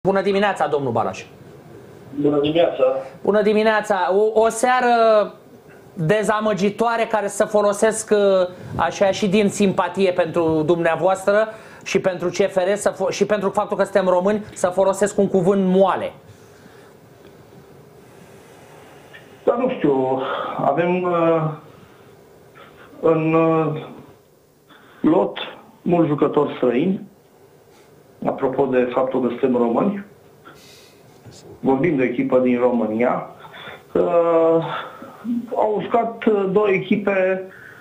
Bună dimineața, domnul Balaș. Bună dimineața. Bună dimineața. O seară dezamăgitoare care să folosesc așa și din simpatie pentru dumneavoastră și pentru CFR și pentru faptul că suntem români să folosesc un cuvânt moale. Dar nu știu, avem în lot mulți jucători străini, apropo de faptul că suntem români. Vorbim de echipă din România. Au jucat două echipe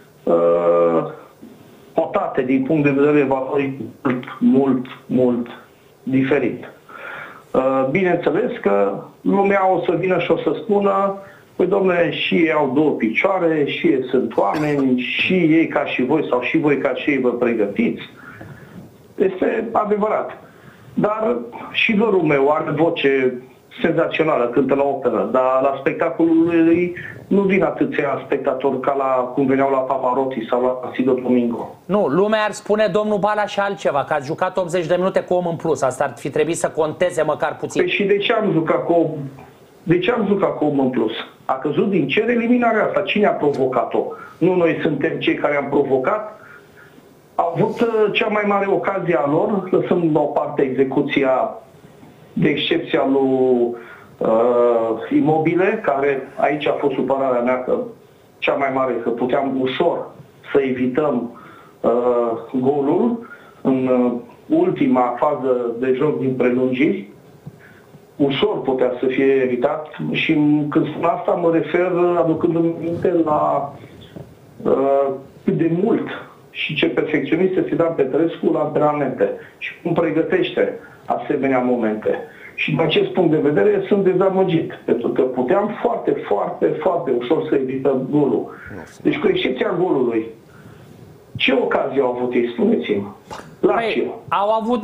potate din punct de vedere valoric mult diferit. Bineînțeles că lumea o să vină și o să spună: păi domnule, și ei au două picioare, și ei sunt oameni, și ei ca și voi, sau și voi ca și ei vă pregătiți. Este adevărat. Dar și vărul meu are voce senzațională, cântă la operă, dar la spectacolul lui nu vin atâția spectatori ca cum veneau la Pavarotti sau la Sido Domingo. Nu, lumea ar spune, domnul Balaș, altceva, că ați jucat 80 de minute cu om în plus. Asta ar fi trebuit să conteze măcar puțin. Păi și de ce am jucat cu om în plus? A căzut din cer eliminarea asta. Cine a provocat-o? Nu noi suntem cei care am provocat. Au avut cea mai mare ocazie a lor, lăsând la o parte execuția de excepția lui Imobile, care aici a fost supărarea mea că cea mai mare, că puteam ușor să evităm golul în ultima fază de joc din prelungiri. Ușor putea să fie evitat și când spun asta mă refer aducându-mi minte la cât de mult și ce perfecționist este Dan Petrescu la antrenamente și cum pregătește asemenea momente. Și din acest punct de vedere sunt dezamăgit, pentru că puteam foarte ușor să evităm golul. Deci cu excepția golului, ce ocazie au avut ei, spuneți-mi? Lazio. Au avut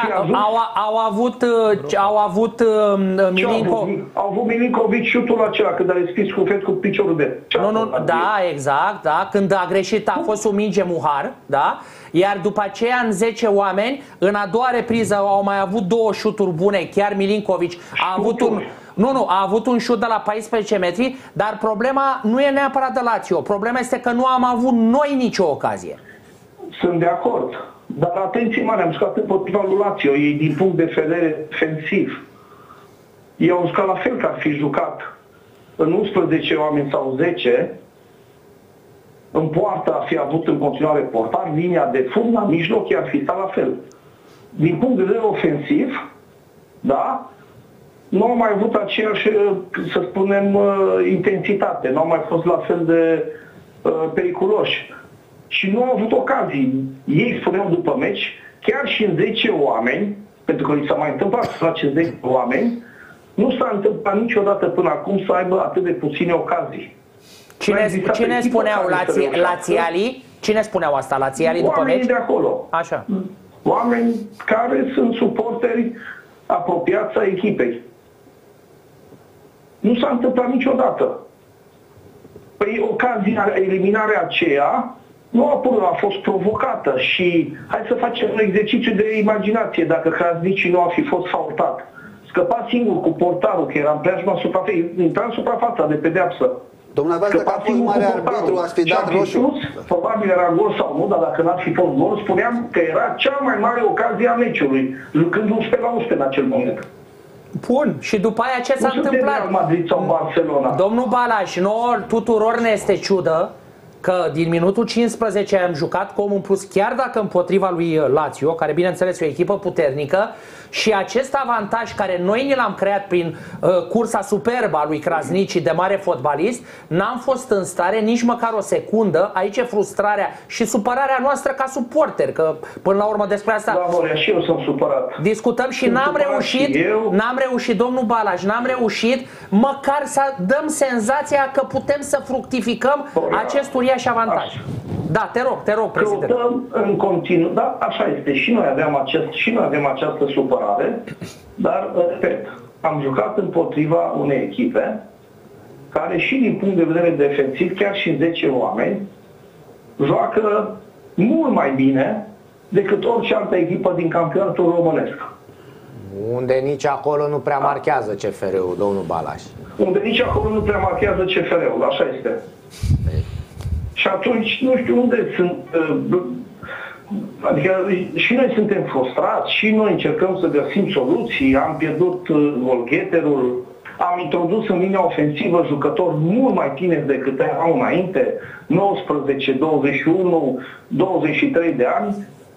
au avut Milinkovic. Au avut Milinkovic șutul acela când a respins cu fet cu piciorul de. Nu, da, exact, da, când a greșit a fost un minge Muhar, da? Iar după aceea în 10 oameni, în a doua repriză au mai avut două șuturi bune, chiar Milinkovic a avut a avut un șut de la 14 metri, dar problema nu e neapărat de Lazio, problema este că nu am avut noi nicio ocazie. Sunt de acord. Dar atenție mare, am jucat împotriva lui Lazio, ei din punct de vedere defensiv. Ei au jucat la fel, că ar fi jucat în 11 oameni sau 10, în poartă ar fi avut în continuare portar, linia de fund, la mijloc, ar fi stat la fel. Din punct de vedere ofensiv, da, nu au mai avut aceeași, să spunem, intensitate, nu au mai fost la fel de periculoși. Și nu au avut ocazii. Ei spuneau după meci, chiar și în 10 oameni, pentru că li s-a mai întâmplat să face 10 oameni, nu s-a întâmplat niciodată până acum să aibă atât de puține ocazii. Cine spuneau Lațiali? Cine spuneau asta? Lațiali după meci? Oamenii de acolo. Așa. Oameni care sunt suporteri apropiați a echipei. Nu s-a întâmplat niciodată. Păi ocazia, eliminarea aceea a fost provocată și hai să facem un exercițiu de imaginație. Dacă Krasniqi nu a fi fost faultat, scăpa singur cu portarul, că era în preajma suprafeței, intra în suprafața de pedeapsă. Dumneavoastră că a fost mare arbitru, ați fi dat roșu. Probabil era gol sau nu, dar dacă n-ar fi fost gol, spuneam că era cea mai mare ocazie a meciului, jucând 11-11 în acel moment. Bun, și după aia ce s-a întâmplat? Real Madrid sau Barcelona. Domnul Balaș, nouă tuturor ne este ciudă că din minutul 15 am jucat cu omul în plus, chiar dacă împotriva lui Lazio, care bineînțeles e o echipă puternică, și acest avantaj care noi ni l-am creat prin cursa superbă a lui Krasniqi de mare fotbalist, n-am fost în stare nici măcar o secundă. Aici e frustrarea și supărarea noastră ca suporteri, că până la urmă despre asta da, Morea, și eu sunt supărat. Discutăm și n-am reușit, domnul Balaș, n-am reușit măcar să dăm senzația că putem să fructificăm acest uriaș avantaj. Așa. Da, te rog, președinte. Căutăm în continuu, da, așa este. Și noi avem această supărare, dar, repet, am jucat împotriva unei echipe care și din punct de vedere defensiv, chiar și în 10 oameni, joacă mult mai bine decât orice altă echipă din campionatul românesc. Unde nici acolo nu prea marchează CFR-ul, domnul Balaș. Unde nici acolo nu prea marchează CFR-ul, așa este. Și atunci, nu știu unde sunt... Adică și noi suntem frustrați, și noi încercăm să găsim soluții, am pierdut golgheterul, am introdus în linia ofensivă jucători mult mai tineri decât erau înainte, 19, 21, 23 de ani.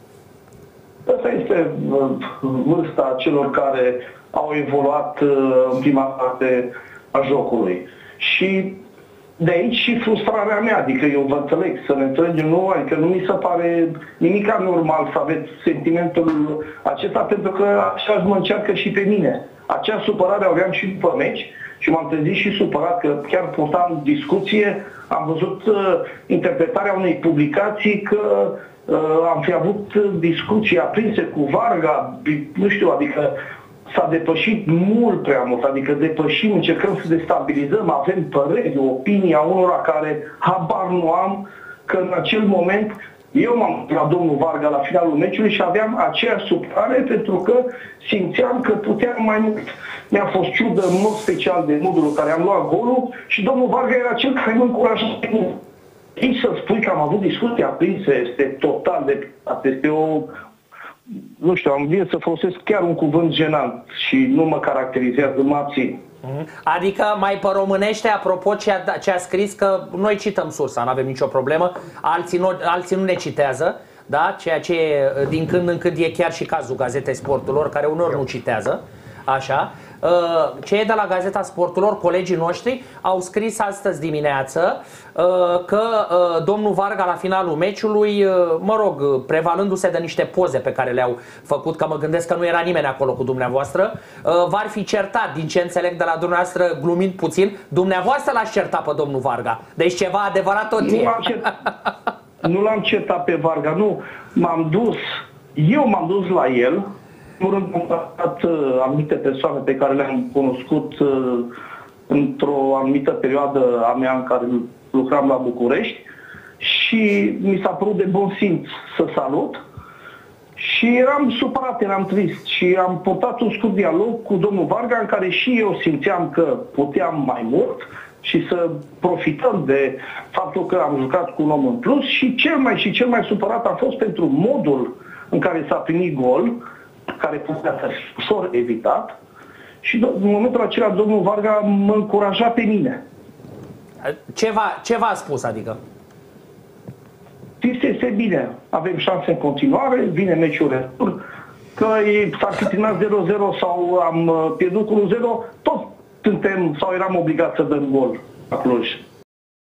Asta este vârsta celor care au evoluat în prima parte a jocului. Și de aici și frustrarea mea, adică eu vă înțeleg, să ne înțelegem, nu, adică nu mi se pare nimic normal să aveți sentimentul acesta, pentru că așa mă încearcă și pe mine. Acea supărare aveam și după meci și m-am trezit și supărat că chiar purtam discuție, am văzut interpretarea unei publicații că am fi avut discuții aprinse cu Varga, nu știu, adică s-a depășit mult prea mult, adică depășim, încercăm să destabilizăm, avem păreri, opinii a unora care habar nu am, că în acel moment eu m-am la domnul Varga la finalul meciului și aveam aceeași supărare pentru că simțeam că puteam mai mult. Mi-a fost ciudă în mod special de modul în care am luat golul și domnul Varga era cel care mă încuraja pe mine. Ei să spui că am avut discuții aprinse este total de... Este o... Nu știu, am venit să folosesc chiar un cuvânt jenant și nu mă caracterizează, mă abțin. Adică mai pe românește, apropo ce a scris, că noi cităm sursa, nu avem nicio problemă, alții nu ne citează, da? Ceea ce din când în când e chiar și cazul Gazetei Sporturilor, care uneori nu citează, așa. Cei de la Gazeta Sporturilor, colegii noștri, au scris astăzi dimineață că domnul Varga la finalul meciului, mă rog, prevalându-se de niște poze pe care le-au făcut, că mă gândesc că nu era nimeni acolo cu dumneavoastră, v-ar fi certat, din ce înțeleg de la dumneavoastră, glumind puțin, dumneavoastră l-ați certat pe domnul Varga. Deci ceva adevărat tot e. Nu l-am certat pe Varga, nu. Eu m-am dus la el. În rând, am contactat anumite persoane pe care le-am cunoscut într-o anumită perioadă a mea în care lucram la București și mi s-a părut de bun simț să salut și eram supărat, eram trist și am purtat un scurt dialog cu domnul Varga în care și eu simțeam că puteam mai mult și să profităm de faptul că am jucat cu un om în plus și cel mai supărat a fost pentru modul în care s-a primit gol, care putea să fie ușor evitat și în momentul acela domnul Varga mă încuraja pe mine. Ce v-a spus, adică? Este bine, avem șanse în continuare, vine meciul retur, că s-ar fi terminat 0-0 sau am pierdut cu 1-0, tot suntem sau eram obligați să dăm gol la Cluj.